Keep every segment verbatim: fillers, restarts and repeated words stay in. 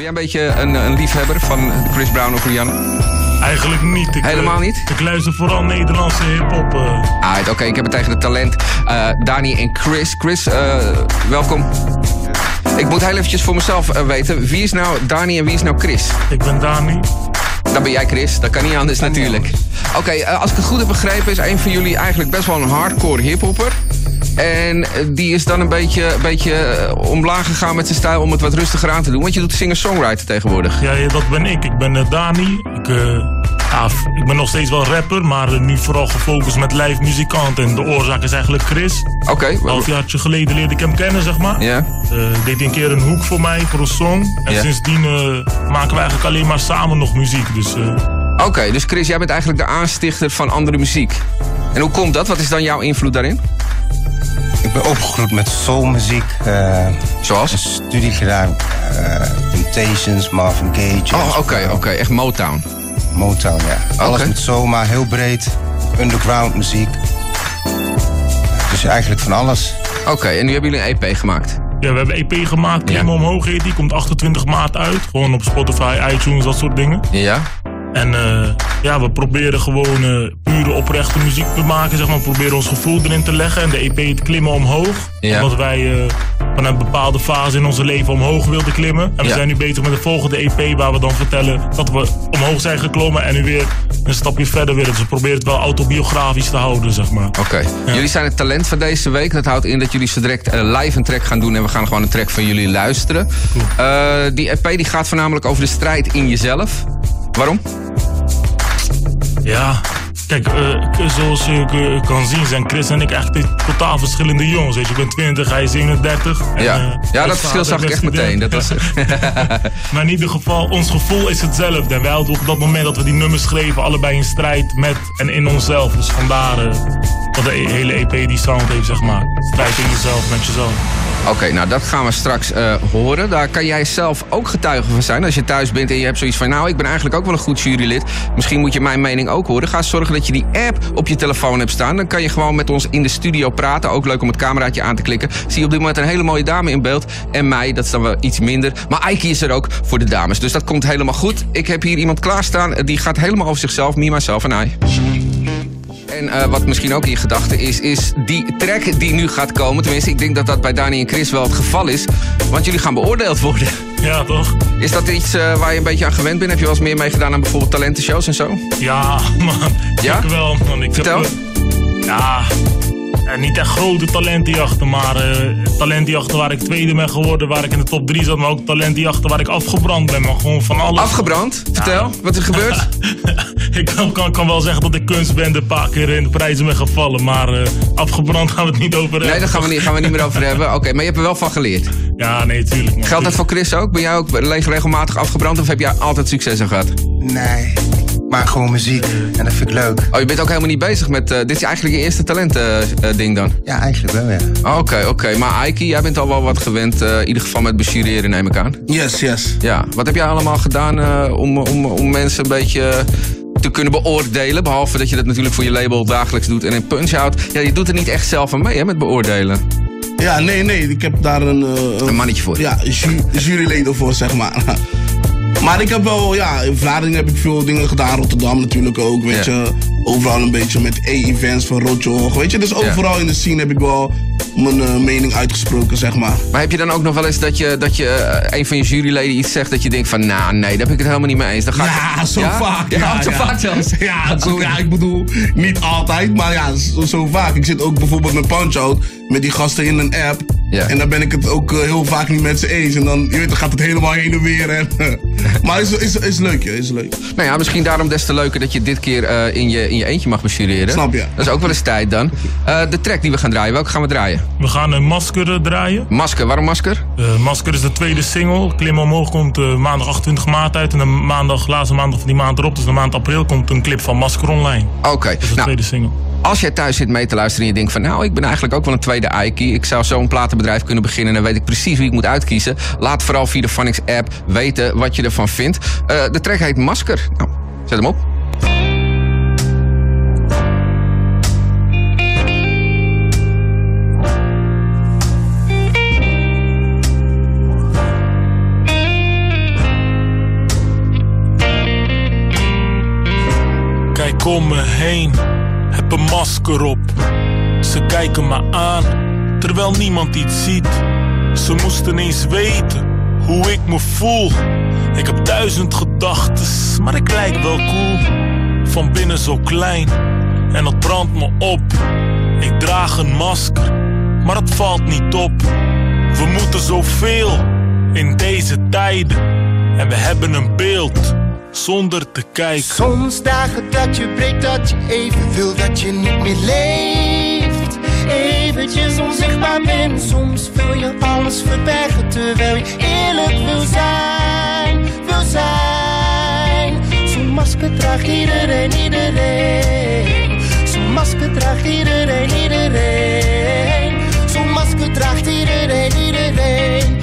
jij een beetje een, een liefhebber van Chris Brown of Rihanna? Eigenlijk niet. Ik, Helemaal niet? Ik luister vooral Nederlandse hiphop. Uh. Ah, oké, okay. Ik heb het tegen het talent uh, Dani en Chris. Chris, uh, welkom. Ik moet heel eventjes voor mezelf uh, weten, wie is nou Dani en wie is nou Chris? Ik ben Dani. Dan ben jij Chris, dat kan niet anders natuurlijk. Oké, okay, uh, als ik het goed heb begrepen is een van jullie eigenlijk best wel een hardcore hiphopper. En die is dan een beetje, een beetje omlaag gegaan met zijn stijl om het wat rustiger aan te doen. Want je doet singer-songwriter tegenwoordig. Ja, ja, dat ben ik. Ik ben uh, Dani. Ik, uh, ja, ik ben nog steeds wel rapper, maar uh, nu vooral gefocust met live muzikant. En de oorzaak is eigenlijk Chris. Oké. Okay. Een halfjaartje geleden leerde ik hem kennen, zeg maar. Ja. Uh, deed hij een keer een hoek voor mij, voor een song. En ja. sindsdien uh, maken we eigenlijk alleen maar samen nog muziek. Dus... Uh... Oké, okay, dus Chris, jij bent eigenlijk de aanstichter van andere muziek. En hoe komt dat? Wat is dan jouw invloed daarin? Ik ben opgegroeid met soulmuziek. Uh, Zoals? Een studie gedaan. Uh, Temptations, Marvin Gaye. Oh, oké, okay, oké. Okay. Echt Motown. Motown, ja. Alles okay. met soul, maar heel breed. Underground muziek. Dus eigenlijk van alles. Oké, okay, en nu hebben jullie een E P gemaakt? Ja, we hebben een E P gemaakt. Klimmen ja. omhoog heet die. Komt achtentwintig maart uit. Gewoon op Spotify, iTunes, dat soort dingen. Ja. En uh, ja, we proberen gewoon uh, pure oprechte muziek te maken, zeg maar. We proberen ons gevoel erin te leggen en de E P te klimmen omhoog. Ja. Omdat wij uh, vanuit een bepaalde fase in onze leven omhoog wilden klimmen. En we ja. zijn nu bezig met de volgende E P waar we dan vertellen dat we omhoog zijn geklommen en nu weer een stapje verder willen. Dus we proberen het wel autobiografisch te houden, zeg maar. Oké. Okay. Ja. Jullie zijn het talent van deze week. Dat houdt in dat jullie zo direct uh, live een track gaan doen en we gaan gewoon een track van jullie luisteren. Uh, die E P die gaat voornamelijk over de strijd in jezelf. Waarom? Ja, kijk, uh, zoals je uh, kan zien zijn Chris en ik echt totaal verschillende jongens. Weet je, ik ben twintig, hij is eenendertig. En, ja, uh, ja dat verschil zag ik echt meteen. Dat was... Maar in ieder geval, ons gevoel is hetzelfde. En wij hadden op dat moment dat we die nummers schreven, allebei in strijd met en in onszelf. Dus vandaar uh, dat de hele E P die sound heeft, zeg maar. Strijd in jezelf, met jezelf. Oké, okay, nou dat gaan we straks uh, horen. Daar kan jij zelf ook getuige van zijn. Als je thuis bent en je hebt zoiets van... nou, ik ben eigenlijk ook wel een goed jurylid. Misschien moet je mijn mening ook horen. Ga zorgen dat je die app op je telefoon hebt staan. Dan kan je gewoon met ons in de studio praten. Ook leuk om het cameraatje aan te klikken. Zie je op dit moment een hele mooie dame in beeld. En mij, dat is dan wel iets minder. Maar Aiki is er ook voor de dames. Dus dat komt helemaal goed. Ik heb hier iemand klaarstaan. Die gaat helemaal over zichzelf. Me, myself en I. En uh, wat misschien ook in je gedachten is, is die track die nu gaat komen. Tenminste, ik denk dat dat bij Dani en Chris wel het geval is. Want jullie gaan beoordeeld worden. Ja, toch? Is dat iets uh, waar je een beetje aan gewend bent? Heb je wel eens meer meegedaan aan bijvoorbeeld talentenshows en zo? Ja, man. Ja? Ik wel, man. Ik Vertel. Heb, uh, ja... Uh, niet echt grote talentenjachten, maar uh, talentenjachten waar ik tweede ben geworden, waar ik in de top drie zat, maar ook talentenjachten waar ik afgebrand ben, maar gewoon van alles. Afgebrand? Vertel, ja. Wat is gebeurd? ik kan, kan, kan wel zeggen dat ik kunstbende een paar keer in de prijzen ben gevallen, maar uh, afgebrand gaan we het niet over hebben. Nee, daar gaan we niet, gaan we niet meer over hebben. Oké, okay, maar je hebt er wel van geleerd. Ja, nee, tuurlijk. Man. Geldt dat voor Chris ook? Ben jij ook regelmatig afgebrand of heb jij altijd succes aan gehad? Nee. Maar gewoon muziek en dat vind ik leuk. Oh, je bent ook helemaal niet bezig met... Uh, dit is eigenlijk je eerste talent uh, ding dan? Ja, eigenlijk wel, ja. Oké, okay, oké. Okay. Maar Aiki, jij bent al wel wat gewend, uh, in ieder geval met bestuderen, neem ik aan. Yes, yes. Ja, wat heb jij allemaal gedaan uh, om, om, om mensen een beetje te kunnen beoordelen? Behalve dat je dat natuurlijk voor je label dagelijks doet. En in Punch-Out, ja, je doet er niet echt zelf aan mee, hè, met beoordelen. Ja, nee, nee. Ik heb daar een... Uh, een mannetje voor. Ja, ju- juryleden voor, zeg maar. Maar ik heb wel, ja, in Vlaardingen heb ik veel dingen gedaan. Rotterdam natuurlijk ook, weet ja. je. Overal een beetje met E-events van Rotjoch, weet je. Dus overal ja. in de scene heb ik wel mijn uh, mening uitgesproken, zeg maar. Maar heb je dan ook nog wel eens dat je, dat je uh, een van je juryleden iets zegt dat je denkt van... nou, nee, daar heb ik het helemaal niet mee eens. Dan ga ja, ik... zo ja? vaak. Ja, ja, zo ja. vaak zelfs. Ja, zo, ja, ik bedoel, niet altijd, maar ja, zo, zo vaak. Ik zit ook bijvoorbeeld met Punch-Out, met die gasten in een app. Ja. En dan ben ik het ook uh, heel vaak niet met ze eens. En dan, je weet, dan gaat het helemaal heen en weer. En, maar is, is, is leuk, ja, is leuk. Nou ja, misschien daarom des te leuker dat je dit keer uh, in, je, in je eentje mag bestuderen. Snap je. Dat is ook wel eens tijd dan. Uh, de track die we gaan draaien, welke gaan we draaien? We gaan een Masker uh, draaien. Masker, waarom Masker? Uh, Masker is de tweede single. Klimmen omhoog komt uh, maandag achtentwintig maart uit. En de maandag, laatste maandag van die maand erop, dus de maand april, komt een clip van Masker online. Oké. Okay. Dat is de nou, tweede single. Als jij thuis zit mee te luisteren en je denkt van... nou, ik ben eigenlijk ook wel een tweede Aiki. Ik zou zo'n platenbedrijf kunnen beginnen en dan weet ik precies wie ik moet uitkiezen. Laat vooral via de Phonics app weten wat je ervan vindt. Uh, de track heet Masker. Nou, zet hem op. Kijk om me heen, heb een masker op. Ze kijken me aan, terwijl niemand iets ziet. Ze moesten eens weten hoe ik me voel. Ik heb duizend gedachtes, maar ik lijk wel cool. Van binnen zo klein, en dat brandt me op. Ik draag een masker, maar het valt niet op. We moeten zoveel in deze tijden. En we hebben een beeld zonder te kijken. Soms dagen dat je breekt, dat je even wil dat je niet meer leeft. Eventjes onzichtbaar bent. Soms wil je alles verbergen, terwijl je eerlijk wil zijn. Wil zijn. Zo'n masker draagt iedereen, iedereen. Zo'n masker draagt iedereen, iedereen. Zo'n masker draagt iedereen, iedereen,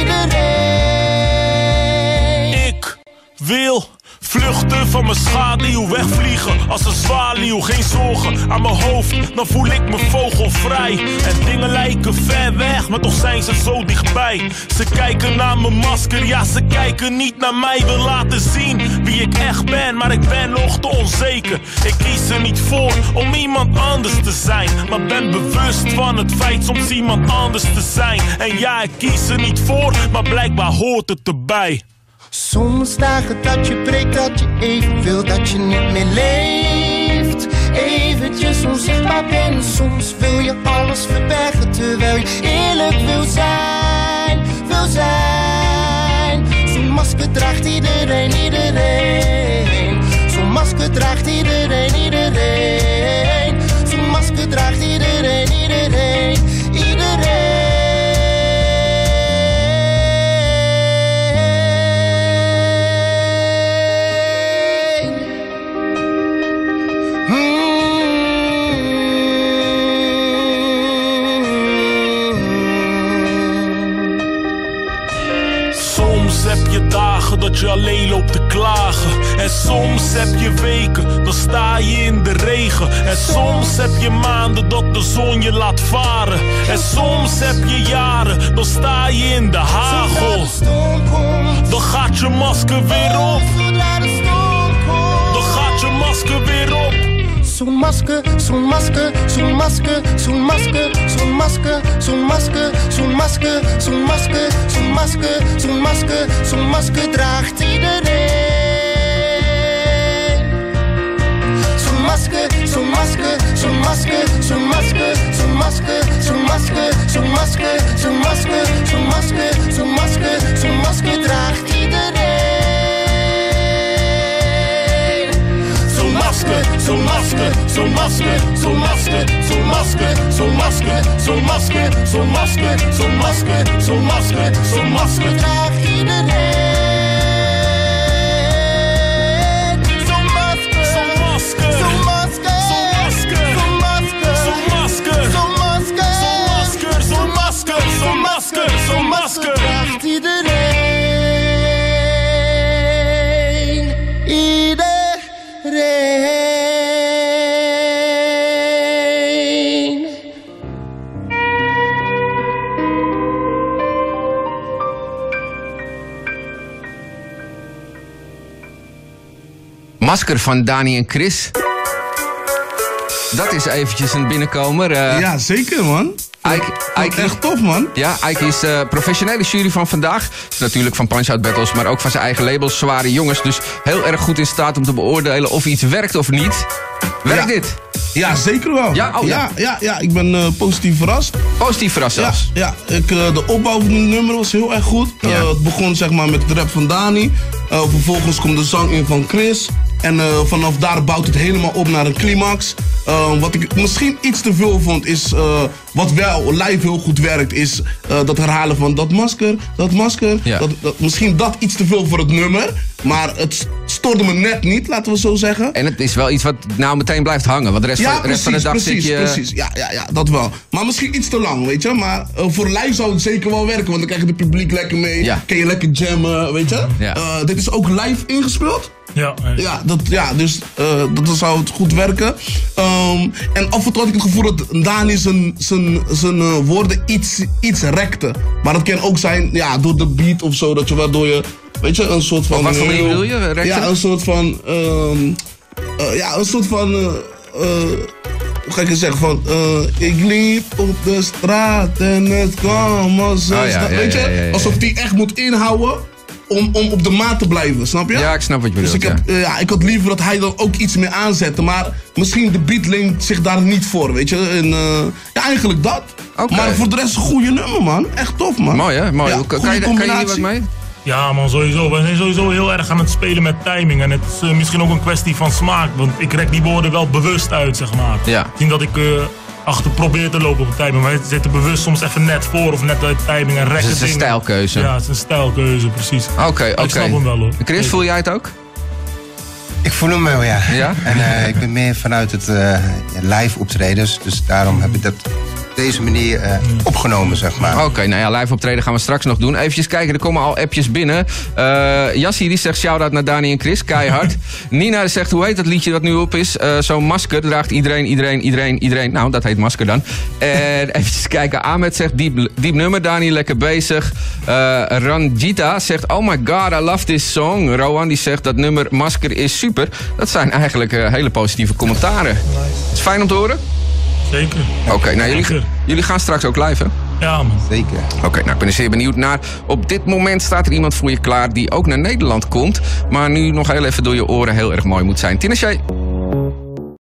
iedereen. Ik wil vluchten van mijn schaduw, wegvliegen als een zwaluw. Geen zorgen aan mijn hoofd, dan voel ik me vogelvrij. En dingen lijken ver weg, maar toch zijn ze zo dichtbij. Ze kijken naar mijn masker, ja ze kijken niet naar mij. Wil laten zien wie ik echt ben, maar ik ben nog te onzeker. Ik kies er niet voor om iemand anders te zijn, maar ben bewust van het feit soms iemand anders te zijn. En ja, ik kies er niet voor, maar blijkbaar hoort het erbij. Soms dagen dat je breekt, dat je even wil dat je niet meer leeft. Eventjes onzichtbaar bent. Soms wil je alles verbergen, terwijl je eerlijk wil zijn. Wil zijn. Zo'n masker draagt iedereen, iedereen. Zo'n masker draagt iedereen, iedereen. Zo'n masker draagt iedereen, iedereen, iedereen. Heb je dagen dat je alleen loopt te klagen. En soms heb je weken, dan sta je in de regen. En soms heb je maanden dat de zon je laat varen. En soms heb je jaren, dan sta je in de hagel. Dan gaat je masker weer op. Dan gaat je masker weer op. Zo'n masker, zo'n masker, zo'n masker, zo'n masker, zo'n masker, zo'n masker, zo'n masker, zo'n masker, zo'n masker, zo'n masker, zo'n masker draagt iedereen. Zo'n masker, zo'n masker, zo'n masker, zo'n masker, zo'n masker, zo'n masker, zo'n masker, zo'n masker, zo'n masker, zo'n masker, zo'n masker draagt iedereen. Zo'n masker, zo'n masker, zo'n masker, zo'n masker, zo'n masker, zo'n masker, zo'n masker, zo'n masker, zo'n masker, zo'n masker, zo'n masker draagt iedereen. Zo'n masker, zo'n masker, zo'n masker, zo'n masker, zo'n masker, zo'n masker, zo'n masker, zo'n masker, zo'n masker, zo'n masker draagt iedereen. Iedereen. Masker van Dani en Chris. Dat is eventjes een binnenkomer. Uh, Ja, zeker man. Ike, Ike, Echt tof man. Ja, Ike is de professionele jury van vandaag. Is natuurlijk van Punch-Out Battles, maar ook van zijn eigen labels, Zware Jongens. Dus heel erg goed in staat om te beoordelen of iets werkt of niet. Werkt Ja. dit? Ja, zeker wel. Ja? Oh, ja. ja, ja, ja, ik ben uh, positief verrast. Positief verrast Ja, zelfs. ja ik, uh, de opbouw van het nummer was heel erg goed. Uh, Ja. Het begon zeg maar met het rap van Dani. Uh, vervolgens komt de zang in van Chris. En uh, vanaf daar bouwt het helemaal op naar een climax. Uh, wat ik misschien iets te veel vond is... Uh, wat wel live heel goed werkt is uh, dat herhalen van dat masker, dat masker. Ja. Dat, dat, misschien dat iets te veel voor het nummer. Maar het stoorde me net niet, laten we zo zeggen. En het is wel iets wat nou meteen blijft hangen. Want de rest, Ja, van, de, rest van de precies, dag precies, zit je... precies. Ja, ja, ja, dat wel. Maar misschien iets te lang, weet je. Maar uh, voor live zou het zeker wel werken. Want dan krijg je het publiek lekker mee. Ja. Kun je lekker jammen, weet je. Ja. Uh, dit is ook live ingespeeld. Ja, Ja, dat, ja dus uh, dat zou het goed werken. Um, en af en toe had ik het gevoel dat Dani zijn, zijn, zijn uh, woorden iets, iets rekte. Maar dat kan ook zijn ja, door de beat of zo. Dat je waardoor je, weet je, een soort van... Op wat voor manier heel- bedoel je, rekte? Ja, een soort van... Um, uh, ja, een soort van... Uh, uh, hoe ga ik het zeggen? Van, uh, ik liep op de straat en het kwam als een... Oh, ja, ja, weet je? Ja, ja, ja. Alsof die echt moet inhouden om, om op de maat te blijven, snap je? Ja, ik snap wat je bedoelt. Dus ik, heb, ja. uh, ja, ik had liever dat hij dan ook iets meer aanzette. Maar misschien de beat leent zich daar niet voor, weet je? En, uh, ja, eigenlijk dat. Okay. Maar voor de rest een goede nummer, man. Echt tof, man. Mooi, hè? Mooi. Ja, kan, goede je, kan je hier wat combinatie. mee? Ja man, sowieso. We zijn sowieso heel erg aan het spelen met timing. En het is uh, misschien ook een kwestie van smaak. Want ik rek die woorden wel bewust uit, zeg maar. Ja. Zien dat ik uh, achter probeer te lopen op de timing. Maar we zitten bewust soms even net voor of net uit de timing en rekken Dus het is een dingen. stijlkeuze. Ja, het is een stijlkeuze, precies. Oké, oké. Ik snap hem wel, hoor. Chris, voel jij het ook? Ik voel hem wel, ja. Ja? En uh, ik ben meer vanuit het uh, live optredens. Dus daarom heb ik dat op deze manier uh, opgenomen, zeg maar. Oké, okay, nou ja, live optreden gaan we straks nog doen. Even kijken, er komen al appjes binnen. Uh, Jassie die zegt shout-out naar Dani en Chris, keihard. Nina zegt, hoe heet dat liedje dat nu op is? Uh, Zo'n masker draagt iedereen, iedereen, iedereen, iedereen. Nou, dat heet masker dan. En even kijken, Ahmed zegt, diep, diep nummer. Dani, lekker bezig. Uh, Ranjita zegt, oh my god, I love this song. Rowan die zegt, dat nummer masker is super. Dat zijn eigenlijk uh, hele positieve commentaren. Nice. Het is fijn om te horen? Zeker. Oké, okay, nou jullie, jullie gaan straks ook live, hè? Ja, man. Zeker. Oké, okay, nou ik ben er zeer benieuwd naar. Op dit moment staat er iemand voor je klaar die ook naar Nederland komt. Maar nu nog heel even door je oren heel erg mooi moet zijn. Tinashe.